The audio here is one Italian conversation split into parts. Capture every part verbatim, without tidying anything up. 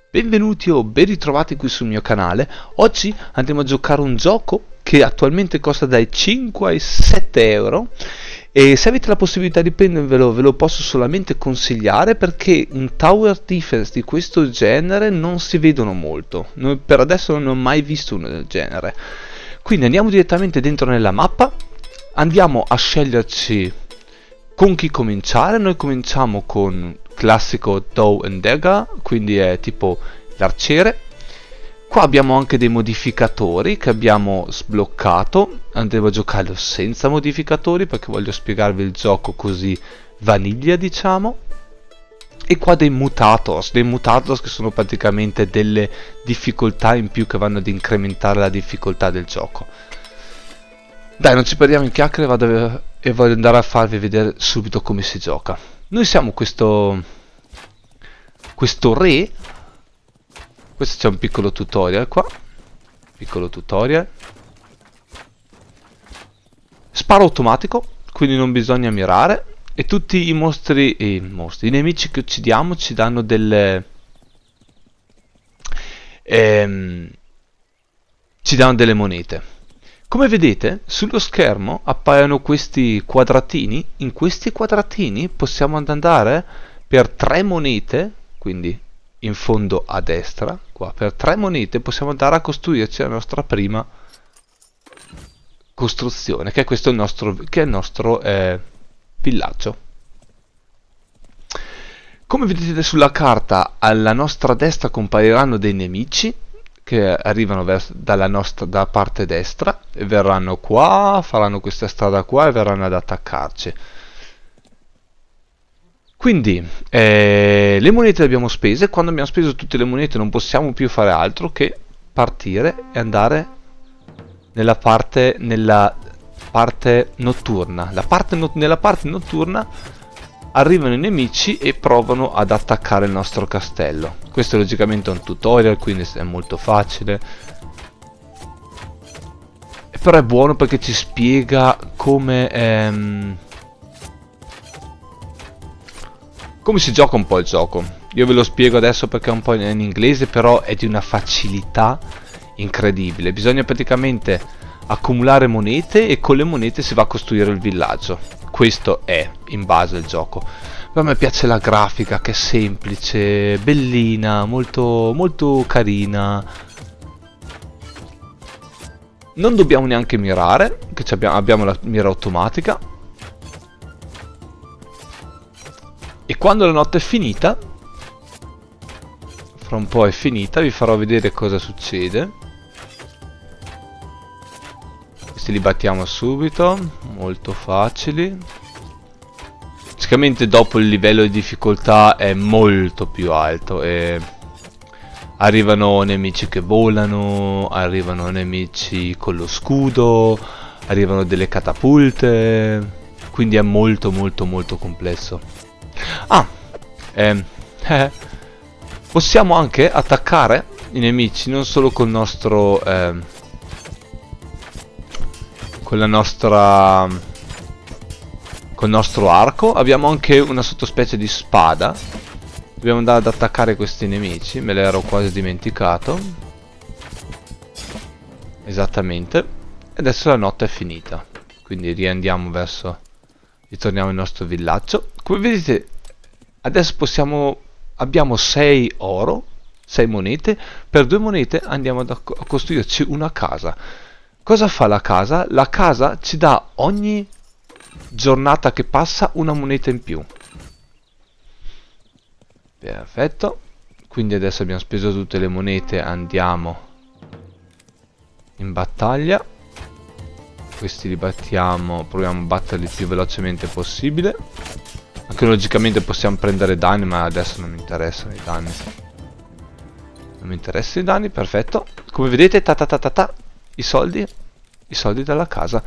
Benvenuti o ben ritrovati qui sul mio canale. Oggi andremo a giocare un gioco che attualmente costa dai cinque ai sette euro e se avete la possibilità di prendervelo ve lo posso solamente consigliare, perché un tower defense di questo genere non si vedono molto. Noi per adesso non ho mai visto uno del genere. Quindi andiamo direttamente dentro nella mappa, andiamo a sceglierci con chi cominciare. Noi cominciamo con classico Dow and Dagger, quindi è tipo l'arciere. Qua abbiamo anche dei modificatori che abbiamo sbloccato. Andremo a giocarlo senza modificatori perché voglio spiegarvi il gioco così vaniglia, diciamo. E qua dei mutators, dei mutators che sono praticamente delle difficoltà in più che vanno ad incrementare la difficoltà del gioco. Dai, non ci perdiamo in chiacchiere, vado e voglio andare a farvi vedere subito come si gioca. Noi siamo questo questo re. Questo c'è un piccolo tutorial qua. Piccolo tutorial. Sparo automatico, quindi non bisogna mirare. E tutti i mostri, eh, i mostri, i nemici che uccidiamo ci danno delle ehm, ci danno delle monete. Come vedete sullo schermo appaiono questi quadratini. In questi quadratini possiamo andare per tre monete, quindi in fondo a destra, qua per tre monete possiamo andare a costruirci la nostra prima costruzione, che è questo il nostro, che è il nostro eh, villaggio. Come vedete sulla carta, alla nostra destra compariranno dei nemici che arrivano verso, dalla nostra da parte destra e verranno qua, faranno questa strada qua e verranno ad attaccarci. Quindi eh, le monete le abbiamo spese. Quando abbiamo speso tutte le monete non possiamo più fare altro che partire e andare nella parte, nella parte notturna. La parte no, nella parte notturna arrivano i nemici e provano ad attaccare il nostro castello. Questo logicamente è un tutorial, quindi è molto facile, però è buono perché ci spiega come ehm, come si gioca un po' il gioco. Io ve lo spiego adesso perché è un po' in inglese, però è di una facilità incredibile. Bisogna praticamente accumulare monete e con le monete si va a costruire il villaggio. Questo è in base al gioco. Però a me piace la grafica, che è semplice, bellina, molto, molto carina. Non dobbiamo neanche mirare, che abbiamo, abbiamo la mira automatica. E quando la notte è finita, fra un po' è finita, vi farò vedere cosa succede. Questi li battiamo subito, molto facili. Praticamente dopo il livello di difficoltà è molto più alto e arrivano nemici che volano, arrivano nemici con lo scudo, arrivano delle catapulte, quindi è molto molto molto complesso. Ah, ehm, eh, possiamo anche attaccare i nemici non solo col nostro ehm, con la nostra col nostro arco, abbiamo anche una sottospecie di spada. Dobbiamo andare ad attaccare questi nemici, me l'ero quasi dimenticato. Esattamente. E adesso la notte è finita, quindi riandiamo verso, ritorniamo al nostro villaggio. Come vedete adesso possiamo, abbiamo sei oro, sei monete. Per due monete andiamo ad a costruirci una casa. Cosa fa la casa? La casa ci dà ogni giornata che passa una moneta in più. Perfetto. Quindi adesso abbiamo speso tutte le monete, andiamo in battaglia. Questi li battiamo, proviamo a batterli il più velocemente possibile. Anche logicamente possiamo prendere danni, ma adesso non mi interessano i danni. Non mi interessano i danni, perfetto. Come vedete, ta ta ta ta ta, i soldi, i soldi dalla casa.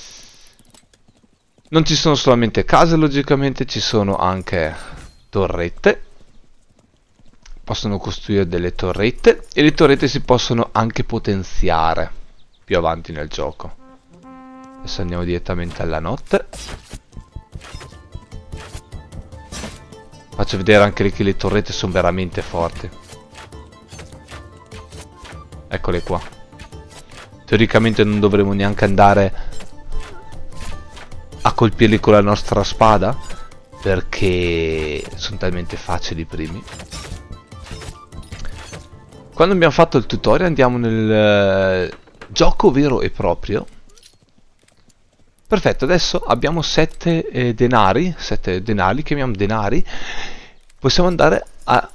Non ci sono solamente case, logicamente ci sono anche torrette. Possono costruire delle torrette e le torrette si possono anche potenziare più avanti nel gioco. Adesso andiamo direttamente alla notte. Faccio vedere anche che le torrette sono veramente forti. Eccole qua. Teoricamente non dovremo neanche andare a colpirli con la nostra spada, perché sono talmente facili i primi. Quando abbiamo fatto il tutorial andiamo nel uh, gioco vero e proprio. Perfetto, adesso abbiamo sette eh, denari, sette denari, chiamiamo denari. Possiamo andare a,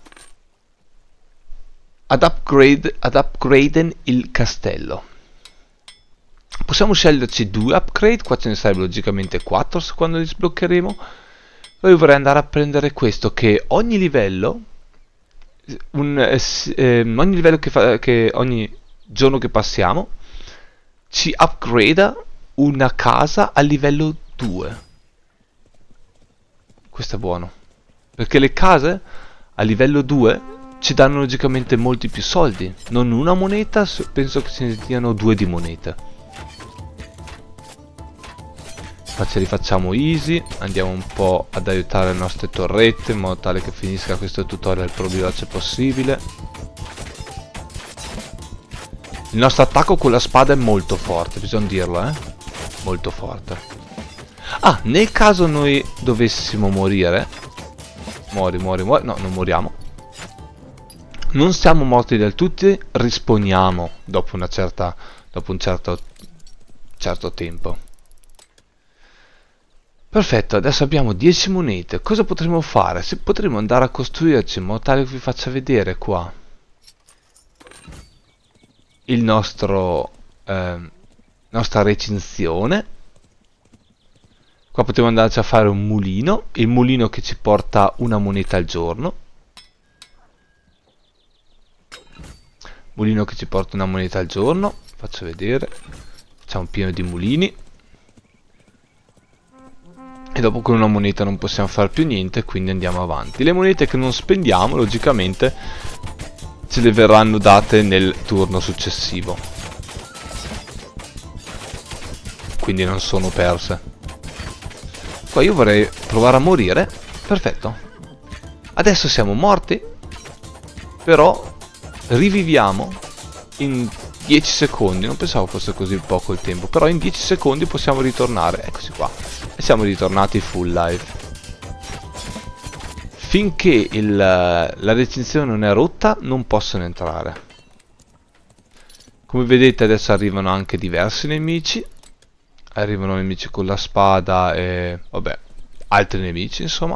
ad upgrade, ad upgraden il castello. Possiamo sceglierci due upgrade, qua ce ne sarebbero logicamente quattro quando li sbloccheremo. Poi vorrei andare a prendere questo, che ogni livello, un, eh, eh, ogni livello che, fa, che ogni giorno che passiamo, ci upgrada una casa a livello due. Questo è buono, perché le case a livello due ci danno logicamente molti più soldi. Non una moneta, penso che ce ne diano due di monete. Qua ce li facciamo easy, andiamo un po' ad aiutare le nostre torrette in modo tale che finisca questo tutorial il più veloce possibile. Il nostro attacco con la spada è molto forte, bisogna dirlo, eh? Molto forte. Ah, nel caso noi dovessimo morire, muori, muori, muori, no, non moriamo. Non siamo morti del tutto, risponiamo dopo una certa, dopo un certo, certo tempo. Perfetto, adesso abbiamo dieci monete. Cosa potremmo fare? Se potremmo andare a costruirci in modo tale che vi faccia vedere qua il nostro eh, nostra recinzione. Qua potremmo andarci a fare un mulino, il mulino che ci porta una moneta al giorno. Mulino che ci porta una moneta al giorno. Faccio vedere. Facciamo pieno di mulini. E dopo con una moneta non possiamo fare più niente, quindi andiamo avanti. Le monete che non spendiamo, logicamente, ce le verranno date nel turno successivo. Quindi non sono perse. Qua io vorrei provare a morire. Perfetto. Adesso siamo morti. Però riviviamo in dieci secondi. Non pensavo fosse così poco il tempo, però in dieci secondi possiamo ritornare. Eccoci qua. E siamo ritornati full life. Finché il, la recinzione non è rotta non possono entrare. Come vedete adesso arrivano anche diversi nemici. Arrivano nemici con la spada e vabbè, altri nemici insomma.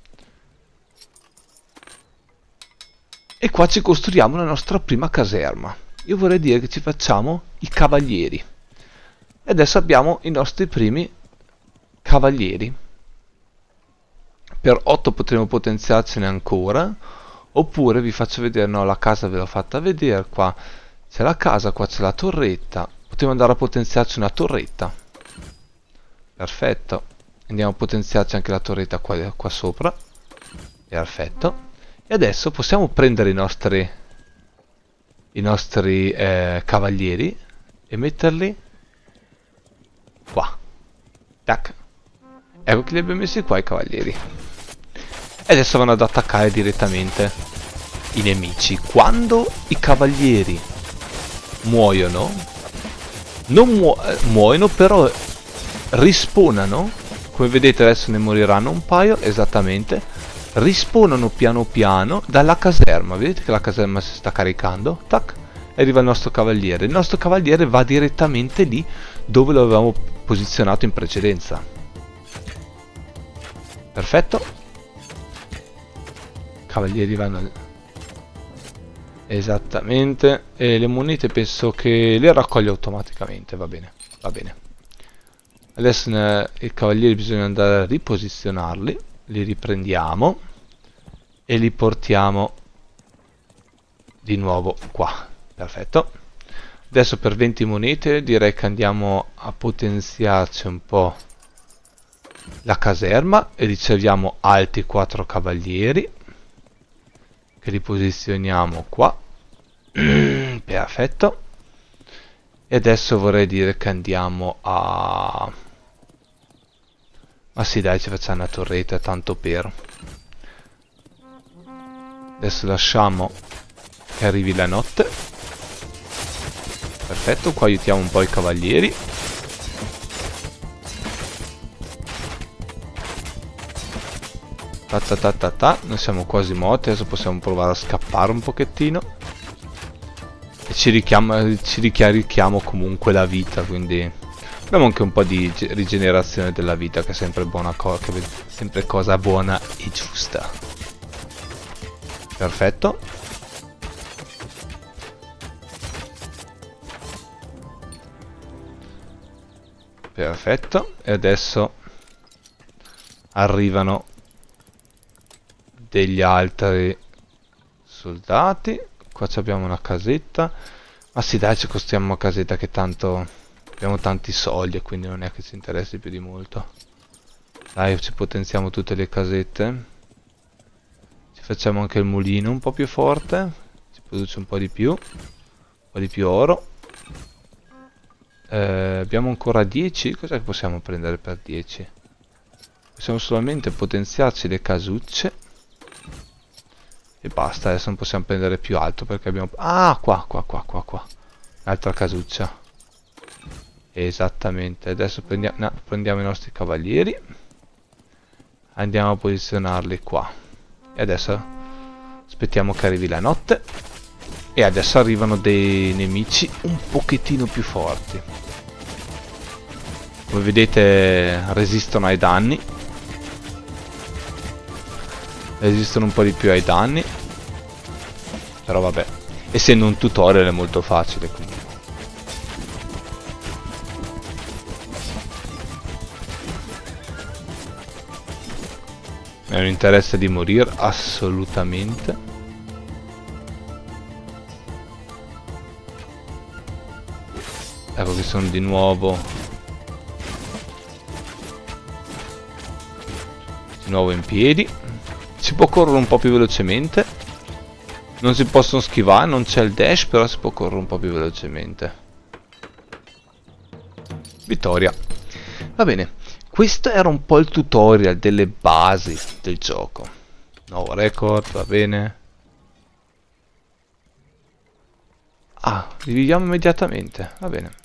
E qua ci costruiamo la nostra prima caserma. Io vorrei dire che ci facciamo i cavalieri. E adesso abbiamo i nostri primi cavalieri. Per otto potremo potenziarcene ancora. Oppure vi faccio vedere, no, la casa ve l'ho fatta vedere. Qua c'è la casa, qua c'è la torretta. Potremo andare a potenziarci una torretta. Perfetto. Andiamo a potenziarci anche la torretta qua, qua sopra. Perfetto. E adesso possiamo prendere i nostri i nostri eh, cavalieri e metterli qua. Tac. Ecco che li abbiamo messi qua i cavalieri. E adesso vanno ad attaccare direttamente i nemici. Quando i cavalieri muoiono, non muo muoiono, però rispawnano. Come vedete adesso ne moriranno un paio, esattamente. Rispawnano piano piano dalla caserma. Vedete che la caserma si sta caricando? Tac. E arriva il nostro cavaliere. Il nostro cavaliere va direttamente lì dove lo avevamo posizionato in precedenza. Perfetto. Cavalieri vanno esattamente. E le monete penso che le raccoglie automaticamente. Va bene, va bene. Adesso i cavalieri bisogna andare a riposizionarli. Li riprendiamo e li portiamo di nuovo qua. Perfetto. Adesso per venti monete direi che andiamo a potenziarci un po' la caserma e riceviamo altri quattro cavalieri che li posizioniamo qua. Perfetto. E adesso vorrei dire che andiamo a... Ma sì dai, ci facciamo una torretta tanto per. Adesso lasciamo che arrivi la notte. Perfetto, qua aiutiamo un po' i cavalieri. Ta ta ta ta ta. Noi siamo quasi morti, adesso possiamo provare a scappare un pochettino. E ci richiama, ci ricarichiamo comunque la vita, quindi abbiamo anche un po' di rigenerazione della vita, che è sempre buona cosa, che è sempre cosa buona e giusta. Perfetto. Perfetto. E adesso arrivano degli altri soldati. Qua abbiamo una casetta. Ma sì, dai, ci costruiamo una casetta, che tanto abbiamo tanti soldi e quindi non è che ci interessi più di molto. Dai, ci potenziamo tutte le casette. Ci facciamo anche il mulino un po' più forte, ci produce un po' di più, un po' di più oro. Eh, abbiamo ancora dieci. Cos'è che possiamo prendere per dieci? Possiamo solamente potenziarci le casucce e basta. Adesso non possiamo prendere più altro perché abbiamo... Ah, qua, qua, qua, qua, qua. Un'altra casuccia. Esattamente. Adesso prendiamo, no, prendiamo i nostri cavalieri. Andiamo a posizionarli qua. E adesso aspettiamo che arrivi la notte. E adesso arrivano dei nemici un pochettino più forti. Come vedete resistono ai danni. Resistono un po' di più ai danni. Però vabbè, essendo un tutorial è molto facile, quindi. Non interessa di morire assolutamente. Ecco che sono di nuovo Di nuovo in piedi. Si può correre un po' più velocemente. Non si possono schivare, non c'è il dash, però si può correre un po' più velocemente. Vittoria. Va bene, questo era un po' il tutorial delle basi del gioco. Nuovo record, va bene. Ah, riviviamo immediatamente, va bene.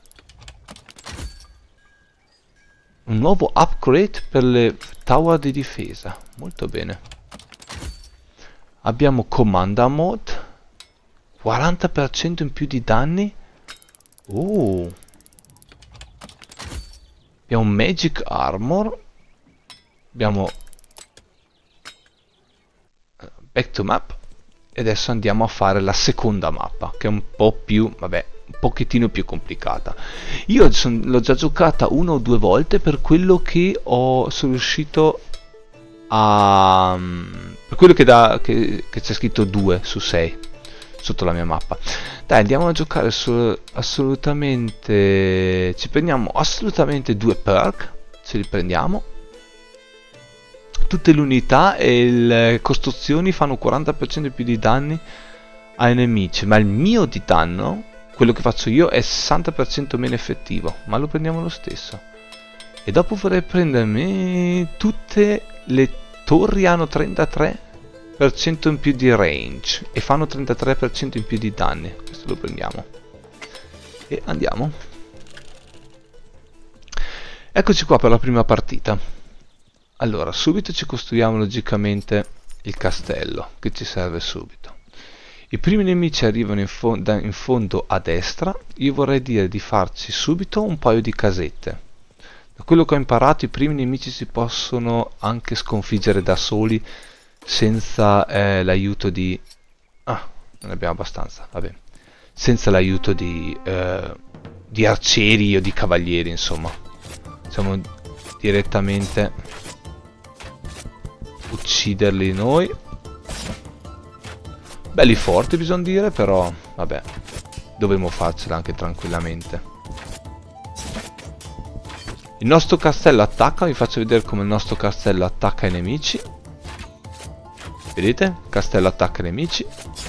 Un nuovo upgrade per le tower di difesa, molto bene. Abbiamo Commander Mode, quaranta per cento in più di danni. Oh. Abbiamo Magic Armor. Abbiamo Back to Map. E adesso andiamo a fare la seconda mappa, che è un po' più, vabbè, un pochettino più complicata. Io l'ho già giocata una o due volte, per quello che ho, sono riuscito a... per quello che, da, che, che c'è scritto due su sei sotto la mia mappa. Dai, andiamo a giocare su, assolutamente... Ci prendiamo assolutamente due perk, ce li prendiamo. Tutte le unità e le costruzioni fanno quaranta per cento più di danni ai nemici, ma il mio di danno, quello che faccio io, è sessanta per cento meno effettivo, ma lo prendiamo lo stesso. E dopo vorrei prendermi tutte le torri, hanno trentatré per cento in più di range e fanno trentatré per cento in più di danni. Questo lo prendiamo e andiamo. Eccoci qua per la prima partita. Allora, subito ci costruiamo logicamente il castello, che ci serve subito. I primi nemici arrivano in, fo da, in fondo a destra. Io vorrei dire di farci subito un paio di casette. Da quello che ho imparato, i primi nemici si possono anche sconfiggere da soli, senza eh, l'aiuto di... Ah, non ne abbiamo abbastanza, vabbè. Senza l'aiuto di, eh, di arcieri o di cavalieri, insomma. Possiamo direttamente ucciderli noi. Belli forti, bisogna dire, però vabbè, dovremmo farcela anche tranquillamente. Il nostro castello attacca. Vi faccio vedere come il nostro castello attacca i nemici. Vedete? Il castello attacca i nemici.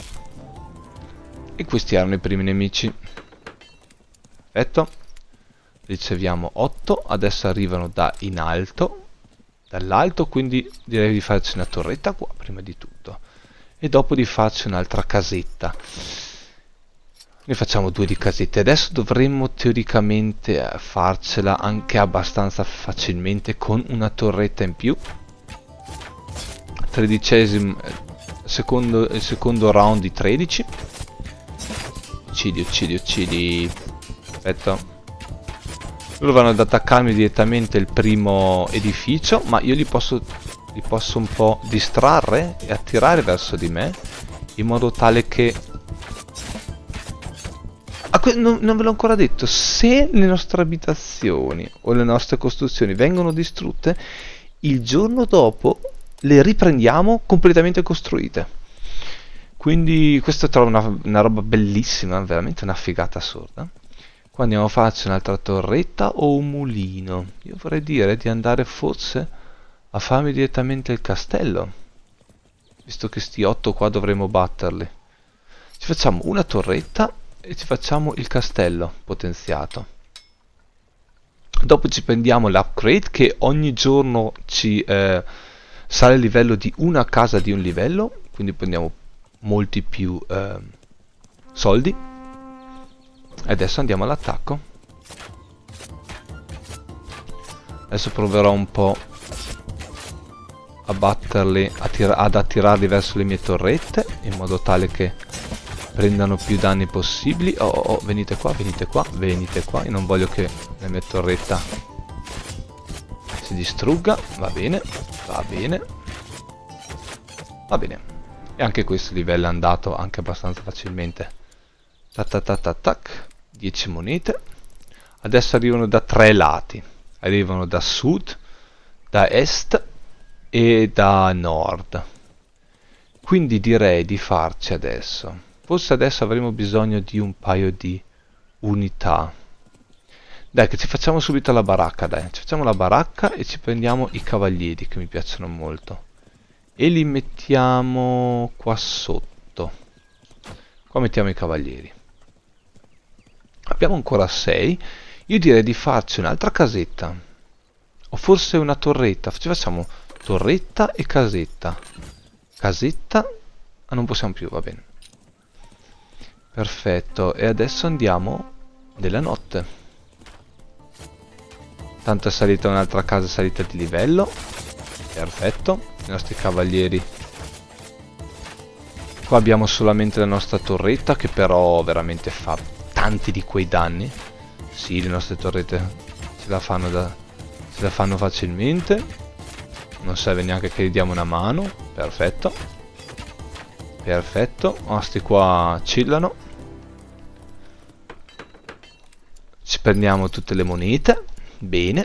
E questi erano i primi nemici. Perfetto. Riceviamo otto. Adesso arrivano da in alto, dall'alto, quindi direi di farci una torretta qua prima di tutto e dopo di farci un'altra casetta. Ne facciamo due di casette. Adesso dovremmo teoricamente eh, farcela anche abbastanza facilmente con una torretta in più. Tredicesimo, secondo, il secondo round di tredici. Uccidi, uccidi, uccidi. Perfetto. Loro vanno ad attaccarmi direttamente il primo edificio, ma io li posso, li posso un po' distrarre e attirare verso di me, in modo tale che... Ah, non, non ve l'ho ancora detto, se le nostre abitazioni o le nostre costruzioni vengono distrutte, il giorno dopo le riprendiamo completamente costruite. Quindi questo trovo una, una roba bellissima, veramente una figata assurda. Qua andiamo a farci un'altra torretta o un mulino. Io vorrei dire di andare forse a farmi direttamente il castello, visto che sti otto qua dovremo batterli. Ci facciamo una torretta e ci facciamo il castello potenziato. Dopo ci prendiamo l'upgrade che ogni giorno ci eh, sale il livello di una casa di un livello, quindi prendiamo molti più eh, soldi. E adesso andiamo all'attacco. Adesso proverò un po' a batterli, ad attirarli verso le mie torrette, in modo tale che prendano più danni possibili. Oh, oh, oh, venite qua, venite qua, venite qua. Io non voglio che la mia torretta si distrugga. Va bene, va bene, va bene. E anche questo livello è andato anche abbastanza facilmente. Tac tac tac tac tac. dieci monete. Adesso arrivano da tre lati. Arrivano da sud, da est e da nord. Quindi direi di farci adesso. Forse adesso avremo bisogno di un paio di unità. Dai, che ci facciamo subito la baracca, dai. Ci facciamo la baracca e ci prendiamo i cavalieri, che mi piacciono molto. E li mettiamo qua sotto. Qua mettiamo i cavalieri. Abbiamo ancora sei. Io direi di farci un'altra casetta. O forse una torretta. Ci facciamo torretta e casetta. Casetta. Ah, non possiamo più, va bene. Perfetto. E adesso andiamo nella notte. Tanto è salita un'altra casa, salita di livello. Perfetto. I nostri cavalieri. Qua abbiamo solamente la nostra torretta, che però veramente fa tanti di quei danni. Sì, le nostre torrette ce la fanno da ce la fanno facilmente. Non serve neanche che gli diamo una mano. Perfetto. Perfetto. Questi qua chillano. Ci prendiamo tutte le monete. Bene.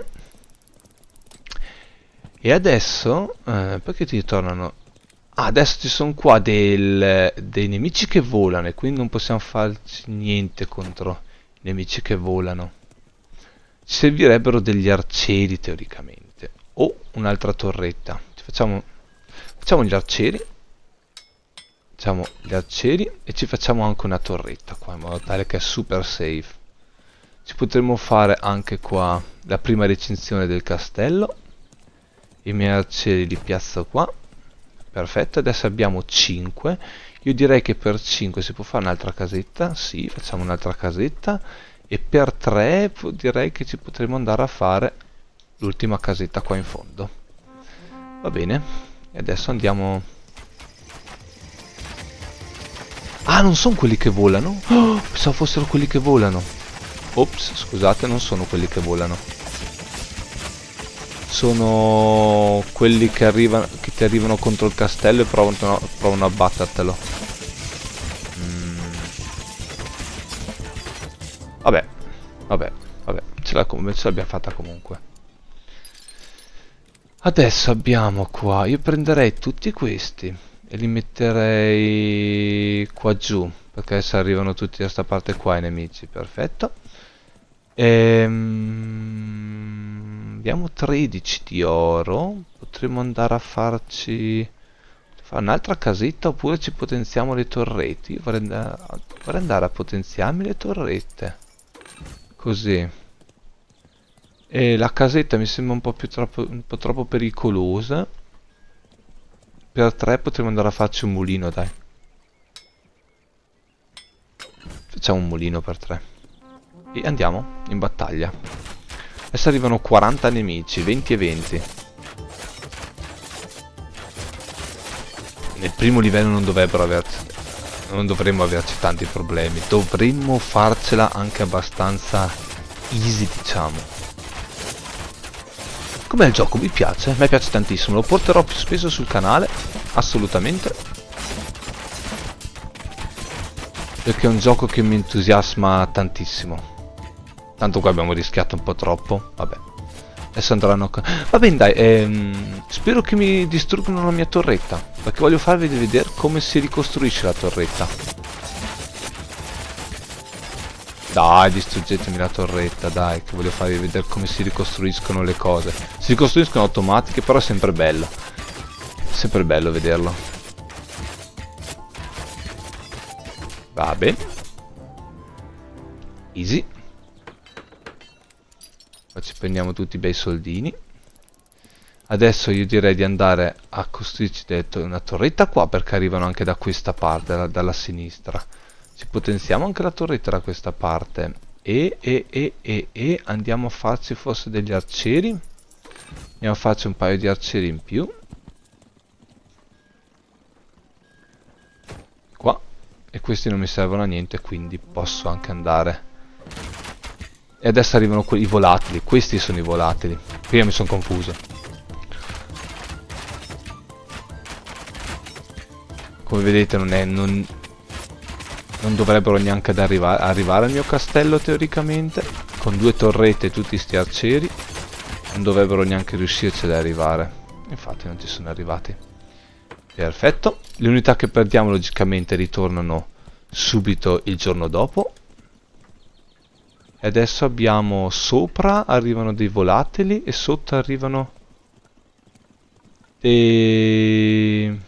E adesso eh, perché ti ritornano? Ah, adesso ci sono qua del, dei nemici che volano, e quindi non possiamo farci niente contro i nemici che volano. Ci servirebbero degli arcieri teoricamente, o un'altra torretta. Ci facciamo, facciamo gli arcieri, facciamo gli arcieri e ci facciamo anche una torretta qua, in modo tale che è super safe. Ci potremmo fare anche qua la prima recinzione del castello. I miei arcieri li piazzo qua. Perfetto, adesso abbiamo cinque. Io direi che per cinque si può fare un'altra casetta. Sì, facciamo un'altra casetta. E per tre direi che ci potremo andare a fare l'ultima casetta qua in fondo. Va bene. E adesso andiamo... Ah, non sono quelli che volano? Oh, pensavo fossero quelli che volano. Ops, scusate, non sono quelli che volano. Sono quelli che arrivano, che ti arrivano contro il castello e provano, provano a battertelo. Mm. Vabbè, vabbè, vabbè, ce l'abbiamo fatta comunque. Adesso abbiamo qua, io prenderei tutti questi e li metterei qua giù, perché adesso arrivano tutti da sta parte qua i nemici. Perfetto. Ehm, abbiamo tredici di oro. Potremmo andare a farci fare un'altra casetta, oppure ci potenziamo le torrette. Io vorrei andare, vorrei andare a potenziarmi le torrette così. E la casetta mi sembra un po' più troppo, un po' troppo pericolosa. Per tre potremmo andare a farci un mulino, dai. Facciamo un mulino per tre. E andiamo in battaglia. Adesso arrivano quaranta nemici, venti e venti. Nel primo livello non dovrebbero averci, non dovremmo averci tanti problemi. Dovremmo farcela anche abbastanza easy, diciamo. Com'è il gioco? Mi piace, mi piace tantissimo. Lo porterò più spesso sul canale, assolutamente. Perché è un gioco che mi entusiasma tantissimo. Tanto qua abbiamo rischiato un po' troppo. Vabbè. Adesso andranno... Va bene, dai. Ehm, spero che mi distruggano la mia torretta. Perché voglio farvi vedere come si ricostruisce la torretta. Dai, distruggetemi la torretta, dai. Che voglio farvi vedere come si ricostruiscono le cose. Si ricostruiscono automatiche, però è sempre bello. È sempre bello vederlo. Va bene. Easy. Qua ci prendiamo tutti i bei soldini. Adesso io direi di andare a costruirci una torretta qua, perché arrivano anche da questa parte, dalla, dalla sinistra. Ci potenziamo anche la torretta da questa parte. E, e, e, e, e andiamo a farci forse degli arcieri. Andiamo a farci un paio di arcieri in più. Qua. E questi non mi servono a niente, quindi posso anche andare. E adesso arrivano i volatili. Questi sono i volatili. Prima mi sono confuso. Come vedete non, è, non, non dovrebbero neanche ad arriva, arrivare al mio castello teoricamente. Con due torrette e tutti sti arcieri non dovrebbero neanche riuscirci ad arrivare. Infatti non ci sono arrivati. Perfetto. Le unità che perdiamo logicamente ritornano subito il giorno dopo. E adesso abbiamo sopra arrivano dei volatili e sotto arrivano dei...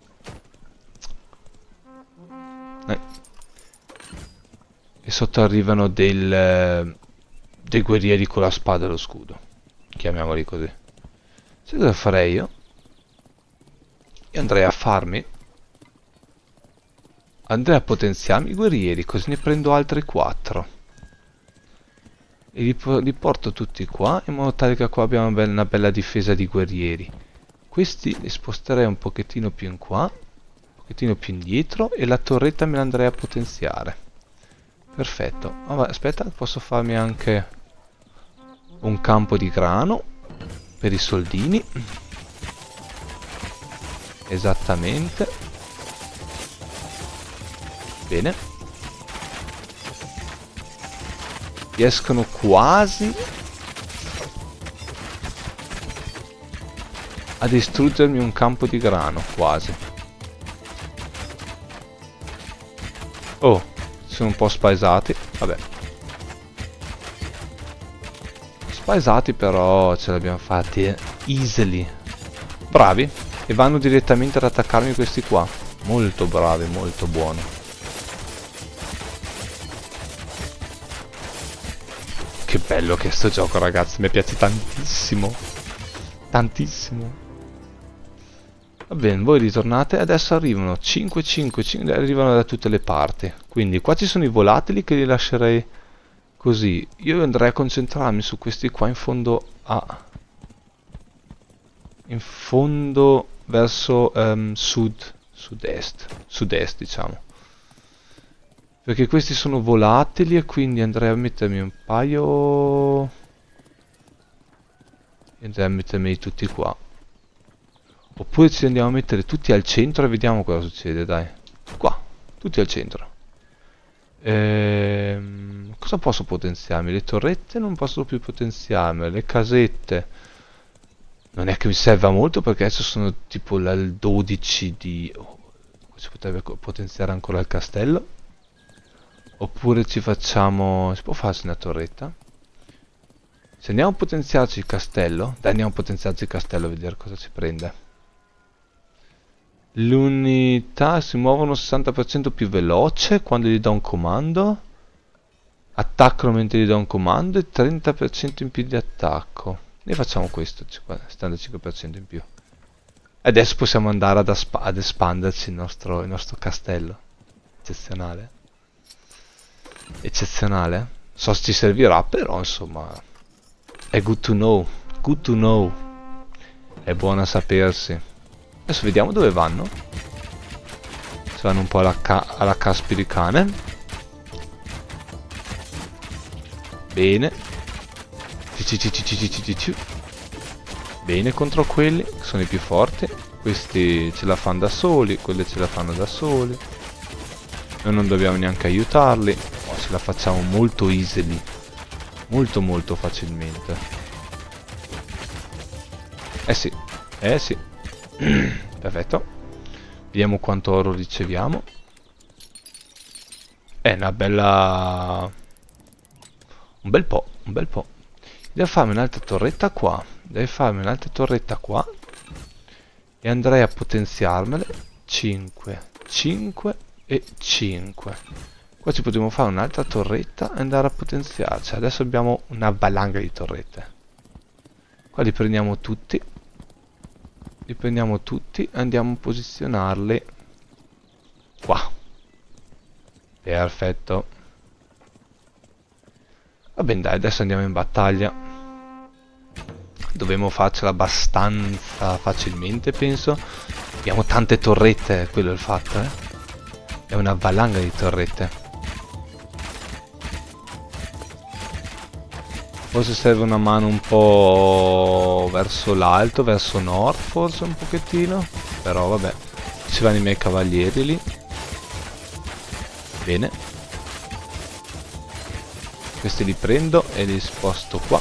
Eh. E sotto arrivano del... dei guerrieri con la spada e lo scudo. Chiamiamoli così. Sai cosa farei io? Io andrei a farmi... Andrei a potenziarmi i guerrieri, così ne prendo altri quattro. E li, li porto tutti qua, in modo tale che qua abbiamo una bella, una bella difesa di guerrieri. Questi li sposterei un pochettino più in qua, un pochettino più indietro, e la torretta me la andrei a potenziare. Perfetto. Vabbè, aspetta, posso farmi anche un campo di grano per i soldini. Esattamente. Bene. Riescono quasi a distruggermi un campo di grano, quasi. Oh, sono un po' spaesati, vabbè. Spaesati però ce l'abbiamo fatti eh. Easily. Bravi. E vanno direttamente ad attaccarmi questi qua. Molto bravi, molto buono. Che bello che è sto gioco, ragazzi, mi piace tantissimo. Tantissimo. Va bene, voi ritornate. Adesso arrivano cinque cinque cinque, arrivano da tutte le parti. Quindi qua ci sono i volatili che li lascerei così. Io andrei a concentrarmi su questi qua in fondo a... in fondo verso um, sud, sud-est, sud-est diciamo. Perché questi sono volatili e quindi andrei a mettermi un paio... andrei a mettermi tutti qua. Oppure ci andiamo a mettere tutti al centro e vediamo cosa succede, dai. Qua, tutti al centro. Ehm, cosa posso potenziarmi? Le torrette non posso più potenziarmi. Le casette non è che mi serva molto, perché adesso sono tipo al dodici di... Oh, si potrebbe potenziare ancora il castello. Oppure ci facciamo... si può farsi una torretta? Se andiamo a potenziarci il castello... Dai, andiamo a potenziarci il castello a vedere cosa ci prende. L'unità si muovono sessanta per cento più veloce quando gli do un comando. Attaccano mentre gli do un comando e trenta per cento in più di attacco. Noi facciamo questo, settantacinque per cento in più. E adesso possiamo andare ad, ad espanderci il nostro, il nostro castello. Eccezionale. eccezionale. So se ci servirà, però insomma è good to know, good to know, è buona a sapersi. Adesso vediamo dove vanno. Se vanno un po' alla, ca alla caspita di cane. Bene. Bene contro quelli che sono i più forti. Questi ce la fanno da soli, quelli ce la fanno da soli. Noi non dobbiamo neanche aiutarli. Oh, ce la facciamo molto easily. Molto molto facilmente. Eh sì, eh sì. Perfetto. Vediamo quanto oro riceviamo. È una bella... Un bel po', un bel po'. Devo farmi un'altra torretta qua. Devo farmi un'altra torretta qua. E andrei a potenziarmele. cinque, cinque e cinque. Qua ci potremo fare un'altra torretta e andare a potenziarci. Adesso abbiamo una valanga di torrette. Qua li prendiamo tutti. Li prendiamo tutti e andiamo a posizionarli qua. Perfetto. Va bene, dai, adesso andiamo in battaglia. Dovremmo farcela abbastanza facilmente, penso. Abbiamo tante torrette, quello è il fatto, eh. È una valanga di torrette. Forse serve una mano un po' verso l'alto, verso nord, forse un pochettino. Però vabbè, ci vanno i miei cavalieri lì. Bene. Questi li prendo e li sposto qua.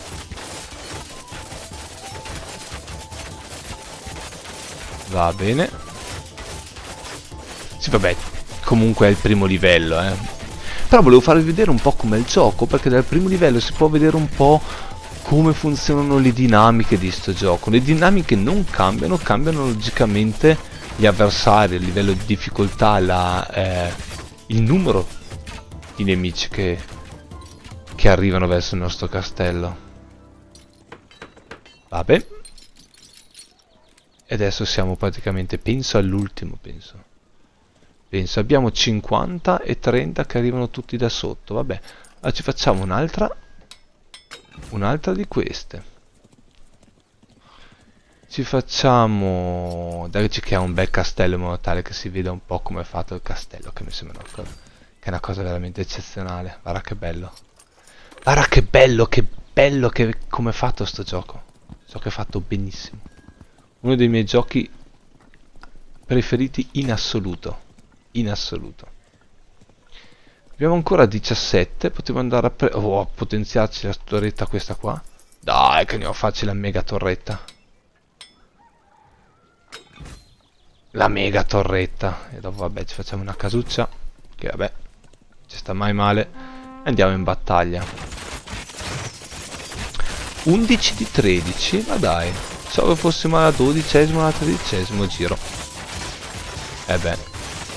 Va bene. Sì, vabbè, comunque è il primo livello, eh. Però volevo farvi vedere un po' com'è il gioco, perché dal primo livello si può vedere un po' come funzionano le dinamiche di sto gioco. Le dinamiche non cambiano, cambiano logicamente gli avversari, il livello di difficoltà, la, eh, il numero di nemici che, che arrivano verso il nostro castello. Vabbè. E adesso siamo praticamente, penso all'ultimo, penso. Penso, abbiamo cinquanta e trenta che arrivano tutti da sotto. Vabbè, allora ci facciamo un'altra. Un'altra di queste. Ci facciamo... Dai, che ha un bel castello in modo tale che si veda un po' come è fatto il castello, che mi sembra una cosa, che è una cosa veramente eccezionale. Guarda che bello. Guarda che bello, che bello che come è fatto sto gioco. So che è fatto benissimo. Uno dei miei giochi preferiti in assoluto. In assoluto. Abbiamo ancora diciassette. Potremmo andare a, pre oh, a potenziarci la torretta questa qua. Dai, che andiamo a farci la mega torretta. La mega torretta. E dopo vabbè ci facciamo una casuccia. Che vabbè, ci sta mai male. Andiamo in battaglia. undici di tredici. Ma dai, pensavo che fossimo alla dodicesimo o alla tredicesimo giro. E beh.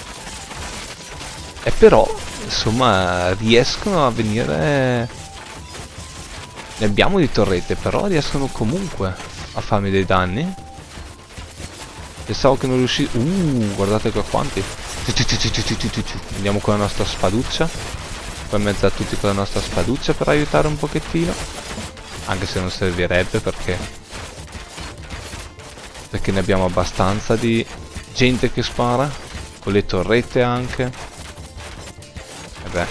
E però, insomma, riescono a venire... Ne abbiamo di torrette, però riescono comunque a farmi dei danni. Pensavo che non riuscissi... Uh, guardate qua quanti. Andiamo con la nostra spaduccia. Poi in mezzo a tutti con la nostra spaduccia per aiutare un pochettino. Anche se non servirebbe perché... Perché ne abbiamo abbastanza di gente che spara. Con le torrette anche. Beh.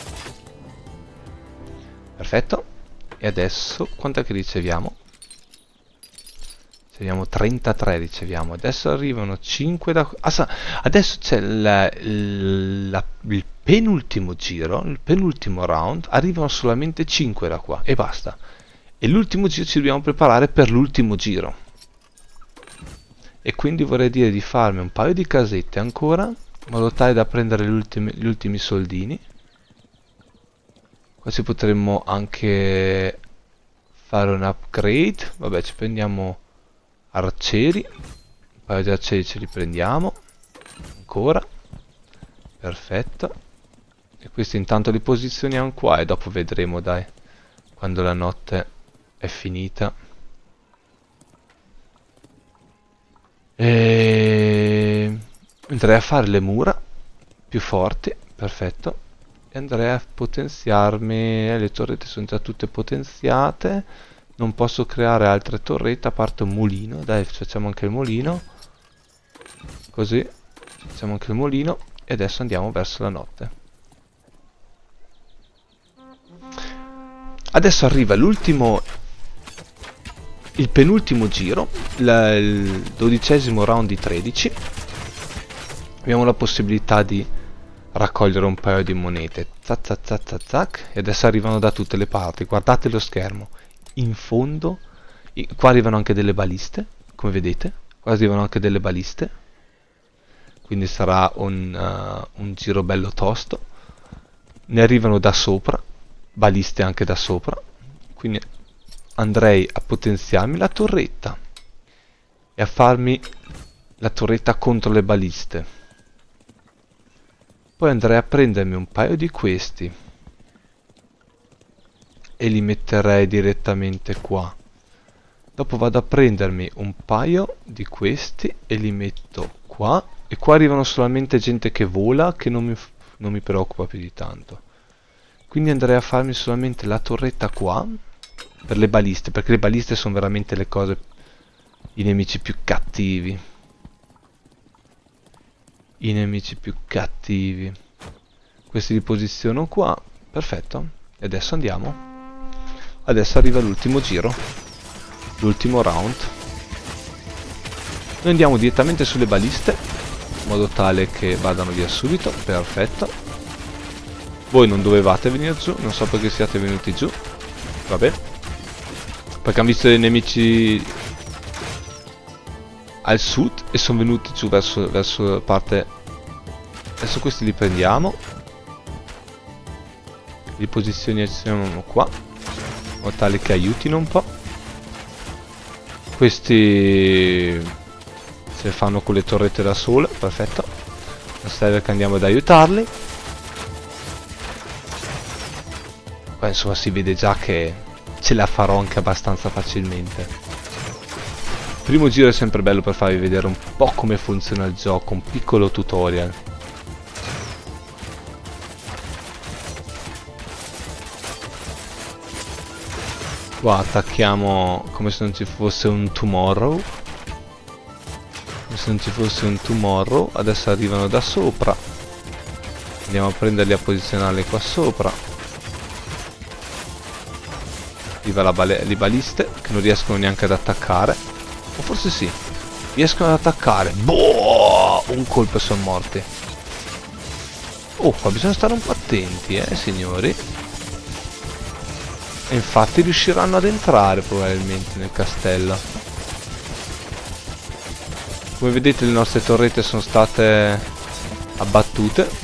Perfetto. E adesso quant'è che riceviamo? Riceviamo trentatré, riceviamo. Adesso arrivano cinque da... Ah, adesso c'è il penultimo giro, il penultimo round. Arrivano solamente cinque da qua e basta. E l'ultimo giro ci dobbiamo preparare per l'ultimo giro. E quindi vorrei dire di farmi un paio di casette ancora, in modo tale da prendere gli ultimi, gli ultimi soldini. Qua ci potremmo anche fare un upgrade. Vabbè, ci prendiamo arcieri. Un paio di arcieri ce li prendiamo. Ancora. Perfetto. E questi intanto li posizioniamo qua e dopo vedremo, dai, quando la notte è finita. E... andrei a fare le mura più forti. Perfetto. e andrei a potenziarmi. eh, le torrette sono già tutte potenziate, non posso creare altre torrette a parte un mulino. Dai, facciamo anche il mulino, così facciamo anche il mulino e adesso andiamo verso la notte. Adesso arriva l'ultimo, il penultimo giro, la, il dodicesimo round di tredici. Abbiamo la possibilità di raccogliere un paio di monete. Zac, zac, zac, zac, zac. E adesso arrivano da tutte le parti. Guardate lo schermo. In fondo, qua arrivano anche delle baliste, come vedete. Qua arrivano anche delle baliste. Quindi sarà un, uh, un giro bello tosto. Ne arrivano da sopra. Baliste anche da sopra. Quindi andrei a potenziarmi la torretta e a farmi la torretta contro le baliste. Poi andrei a prendermi un paio di questi e li metterei direttamente qua. Dopo vado a prendermi un paio di questi e li metto qua. E qua arrivano solamente gente che vola, che non mi, non mi preoccupa più di tanto. Quindi andrei a farmi solamente la torretta qua per le baliste, perché le baliste sono veramente le cose, i nemici più cattivi. I nemici più cattivi. Questi li posiziono qua. Perfetto. E adesso andiamo. Adesso arriva l'ultimo giro, l'ultimo round. Noi andiamo direttamente sulle baliste, in modo tale che vadano via subito. Perfetto. Voi non dovevate venire giù, non so perché siate venuti giù. Vabbè, perché hanno visto dei nemici al sud e sono venuti giù verso, verso parte. Adesso questi li prendiamo, li posizioniamo qua, in modo tale che aiutino un po'. Questi se fanno con le torrette da sole. Perfetto, non serve che andiamo ad aiutarli. Qua insomma si vede già che ce la farò anche abbastanza facilmente. Il primo giro è sempre bello per farvi vedere un po' come funziona il gioco, un piccolo tutorial. Qua attacchiamo come se non ci fosse un tomorrow. Come se non ci fosse un tomorrow. Adesso arrivano da sopra. Andiamo a prenderli, a posizionarli qua sopra. Arriva la bale le baliste che non riescono neanche ad attaccare. O forse sì, riescono ad attaccare. Boh! Un colpo e sono morti. Oh, qua bisogna stare un po' attenti, eh signori. E infatti riusciranno ad entrare probabilmente nel castello. Come vedete le nostre torrette sono state abbattute.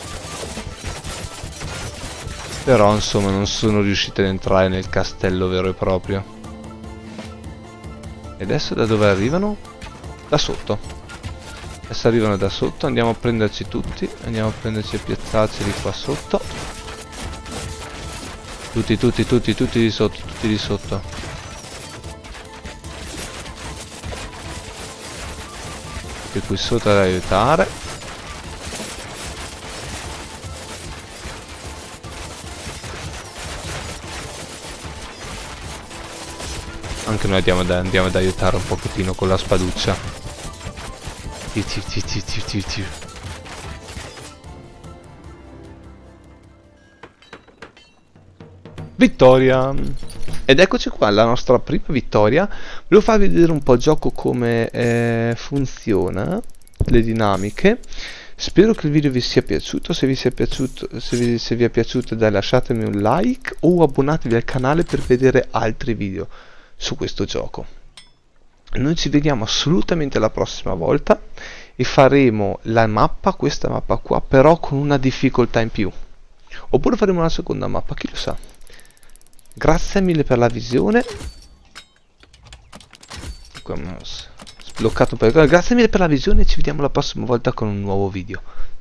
Però insomma non sono riuscite ad entrare nel castello vero e proprio. E adesso da dove arrivano? Da sotto. Adesso arrivano da sotto, andiamo a prenderci tutti. Andiamo a prenderci e piazzarceli qua sotto. Tutti, tutti, tutti, tutti di sotto, tutti di sotto. Tutti qui sotto ad aiutare. Anche noi andiamo, da, andiamo ad aiutare un pochettino con la spaduccia. Tiu, tiu, tiu, tiu, tiu, tiu, tiu. Vittoria! Ed eccoci qua, la nostra prima vittoria. Volevo farvi vedere un po' il gioco come eh, funziona, le dinamiche. Spero che il video vi sia piaciuto. Se vi, sia piaciuto, se vi, se vi è piaciuto, dai, lasciatemi un like o abbonatevi al canale per vedere altri video su questo gioco. Noi ci vediamo assolutamente la prossima volta e faremo la mappa, questa mappa qua, però con una difficoltà in più, oppure faremo una seconda mappa, chi lo sa. Grazie mille per la visione. Sbloccato per... Grazie mille per la visione e ci vediamo la prossima volta con un nuovo video.